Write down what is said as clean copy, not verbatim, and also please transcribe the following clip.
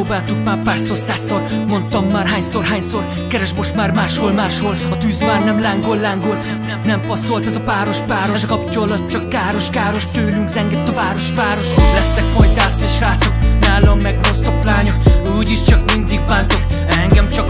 Próbáltuk már párszor, százszor, mondtam már hányszor. Keres most már máshol, a tűz már nem lángol. Nem passzolt ez a páros. Ez a kapcsolat csak káros, tőlünk zengett a város. Lesznek majd ászlés srácok, nálam meg non-stop lányok. Úgyis csak mindig bántok, engem csak